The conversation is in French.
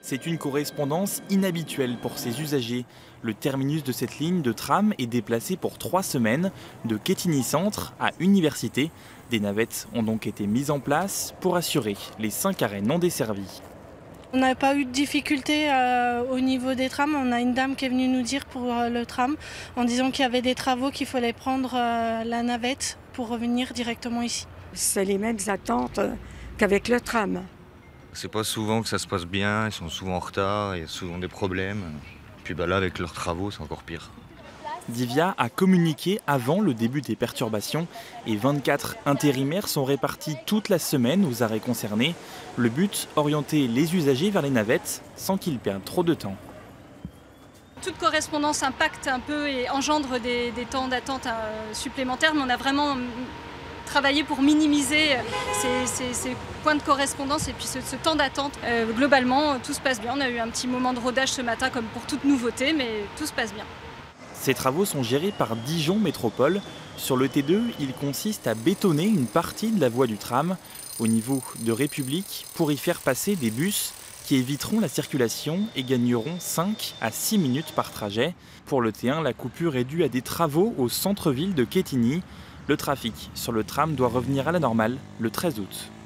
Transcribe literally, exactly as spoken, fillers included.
C'est une correspondance inhabituelle pour ces usagers. Le terminus de cette ligne de tram est déplacé pour trois semaines de Quetigny Centre à Université. Des navettes ont donc été mises en place pour assurer les cinq arrêts non desservis. On n'a pas eu de difficulté euh, au niveau des trams. On a une dame qui est venue nous dire pour euh, le tram, en disant qu'il y avait des travaux, qu'il fallait prendre euh, la navette pour revenir directement ici. C'est les mêmes attentes qu'avec le tram. C'est pas souvent que ça se passe bien, ils sont souvent en retard, il y a souvent des problèmes. Puis bah là, avec leurs travaux, c'est encore pire. Divia a communiqué avant le début des perturbations et vingt-quatre intérimaires sont répartis toute la semaine aux arrêts concernés. Le but, orienter les usagers vers les navettes sans qu'ils perdent trop de temps. Toute correspondance impacte un peu et engendre des, des temps d'attente supplémentaires, mais on a vraiment travaillé pour minimiser ces, ces, ces points de correspondance et puis ce, ce temps d'attente. Euh, globalement, tout se passe bien. On a eu un petit moment de rodage ce matin comme pour toute nouveauté, mais tout se passe bien. Ces travaux sont gérés par Dijon Métropole. Sur le T deux, il consiste à bétonner une partie de la voie du tram au niveau de République pour y faire passer des bus qui éviteront la circulation et gagneront cinq à six minutes par trajet. Pour le T un, la coupure est due à des travaux au centre-ville de Quetigny. Le trafic sur le tram doit revenir à la normale le treize août.